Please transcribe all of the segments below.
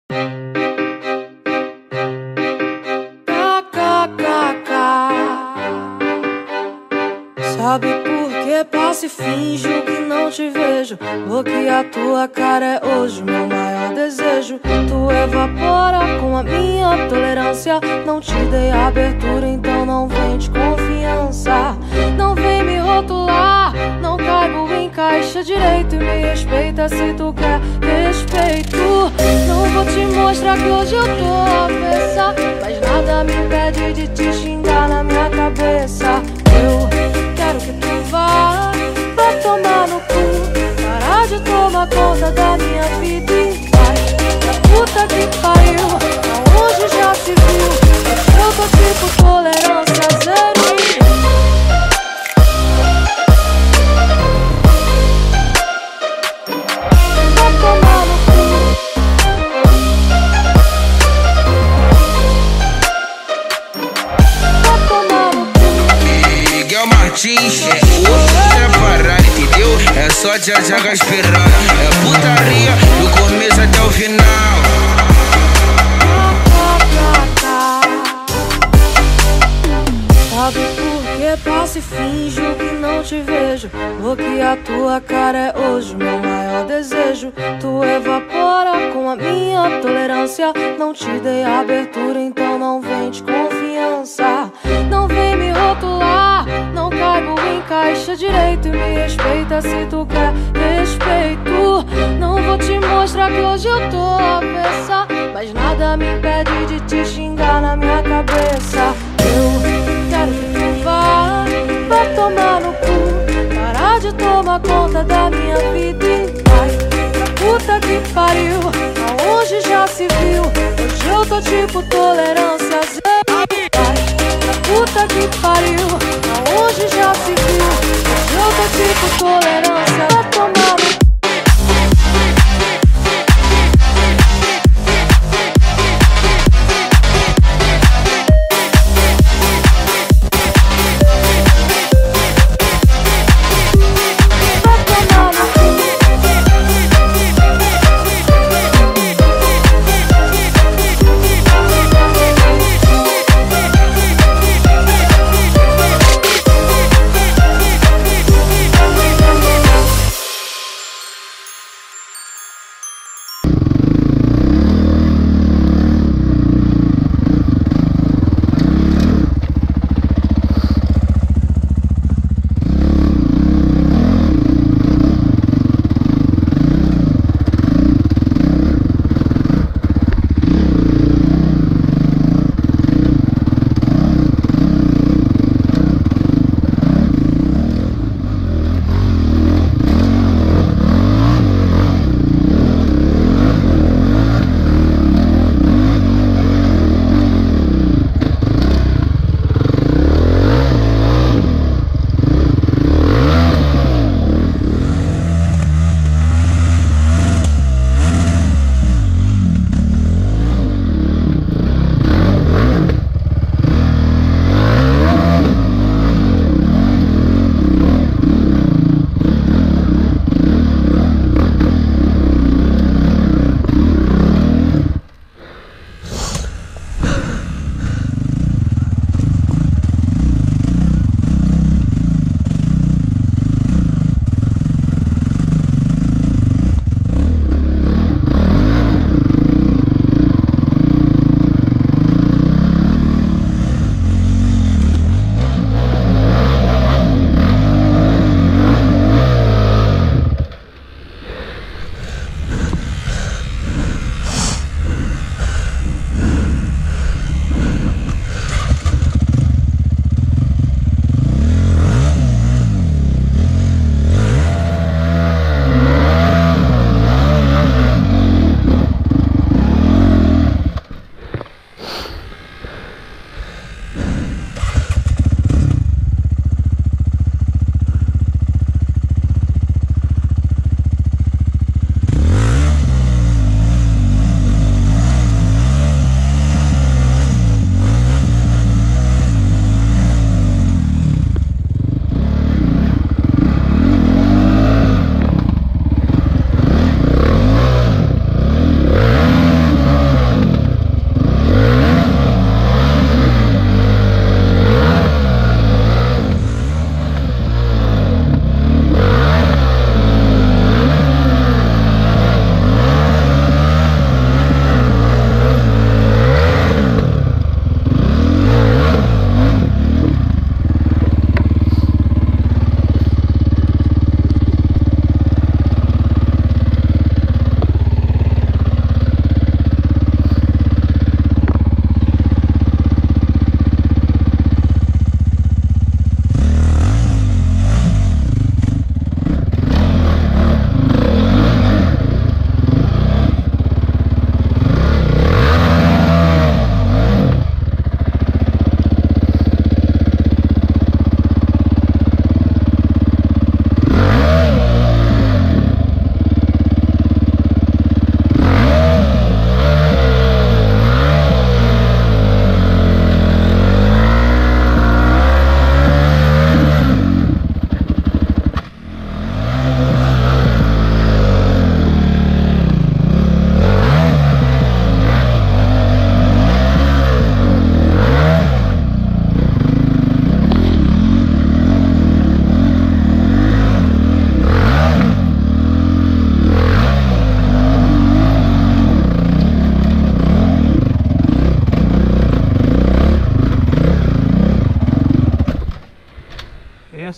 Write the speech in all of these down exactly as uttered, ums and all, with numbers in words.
Sabe por que passo e finjo que não te vejo? Porque a tua cara é hoje meu maior desejo. Tu evapora com a minha tolerância. Não te dei abertura, então não vem de confiança. Não vem me rotular, não caibo em caixa direito. E me respeita se tu quer respeito. Não vou te mostrar que hoje eu tô avessa, mas nada me impede de te xingar na minha cabeça. Eu quero que tu vá, vá tomar no cu, parar de tomar conta da minha vida e vai pra puta que pariu, aonde já se viu. Eu tô tipo tolerância zero. Vá tomar no cu. Vá tomar no cu. Miguel Martins, é outro separado, entendeu? É só tia Jaga esperando. É putaria do começo até o final. Sabe por que passo e finjo que não te vejo? Porque a tua cara é hoje meu maior desejo. Tu evapora com a minha tolerância. Não te dei abertura, então não vem de confiança. Não vem me rotular, não caibo em caixa direito. E me respeita se tu quer respeito. Não vou te mostrar que hoje eu tô avessa, mas nada me impede de te xingar na minha cabeça. Eu quero que tu vá, vá tomar no cu, parar de tomar conta da minha vida e vai pra puta que pariu, aonde já se viu. Hoje eu tô tipo tolerância zero. Vai pra puta que pariu, aonde já se viu. Hoje eu tô tipo tolerância. Vá tomar no cu.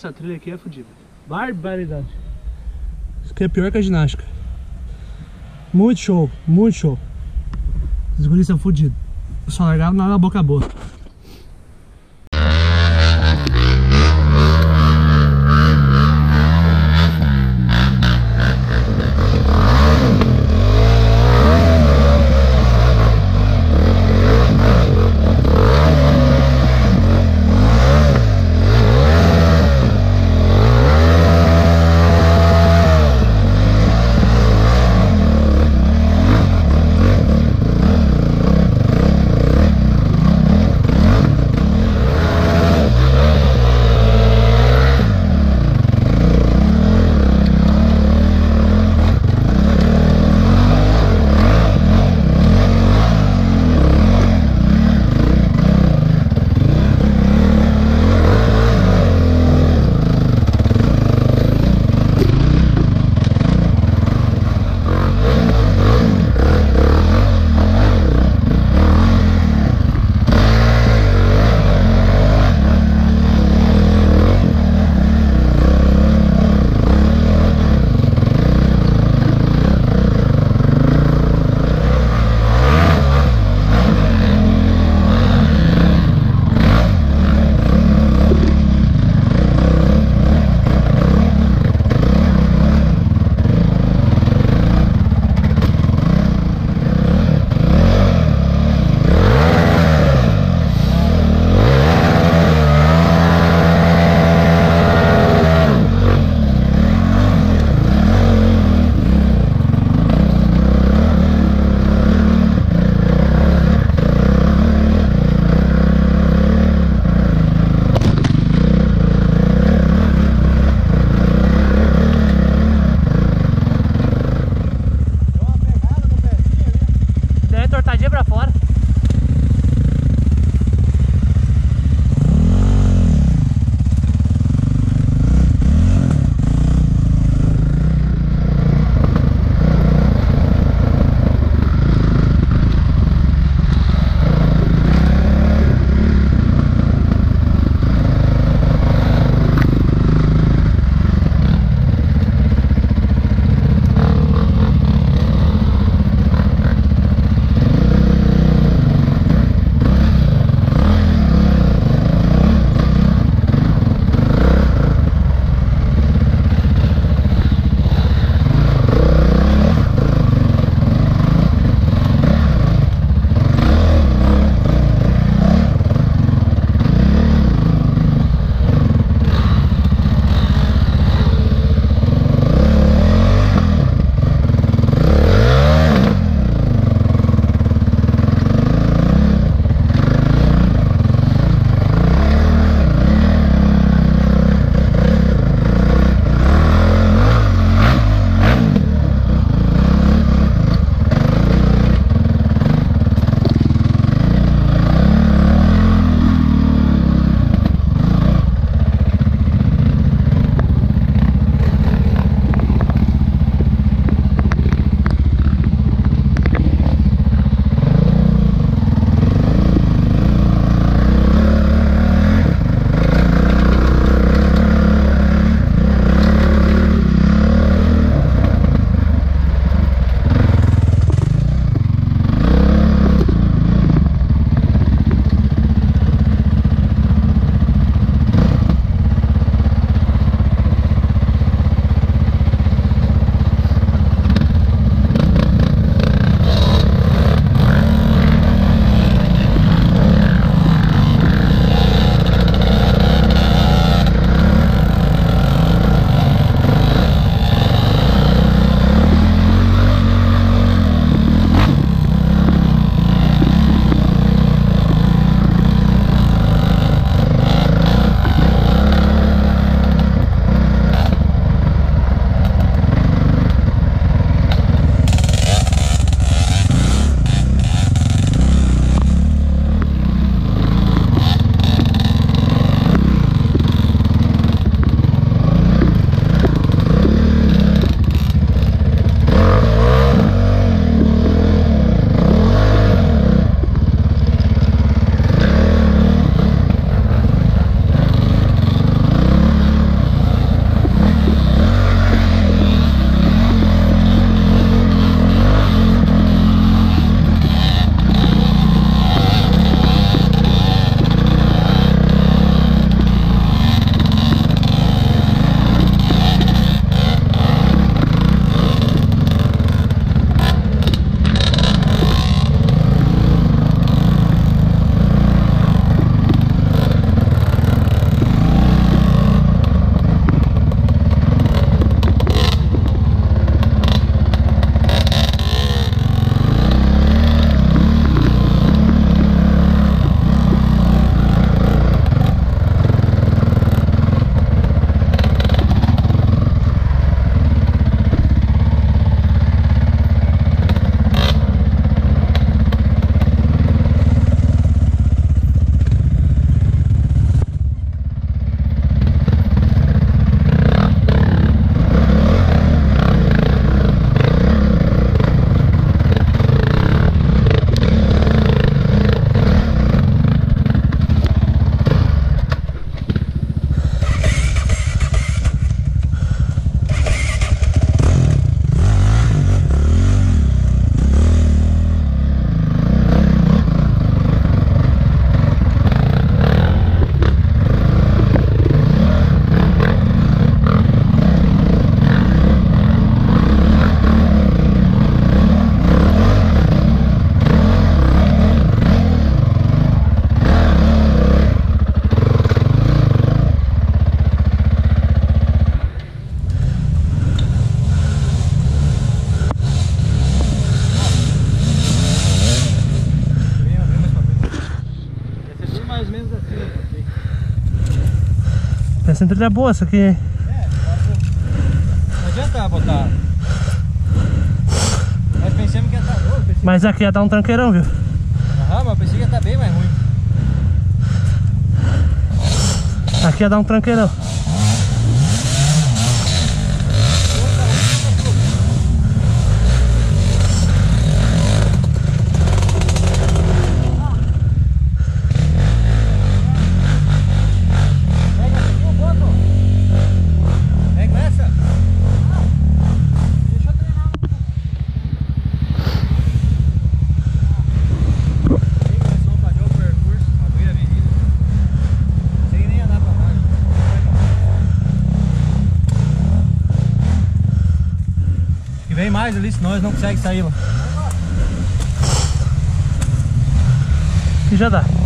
essa trilha aqui é fodida. Barbaridade. Isso aqui é pior que a ginástica. Muito show, muito show. Os guris são fodidos. Só largaram nada na boca boa. essa trilha é boa, essa aqui. É, não adianta botar. Nós pensamos que ia estar doido. Pensei... Mas aqui ia dar um tranqueirão, viu? Aham, mas eu pensei que ia estar bem mais ruim. Aqui ia dar um tranqueirão. Vem mais ali, senão nós não conseguimos sair lá. E já dá.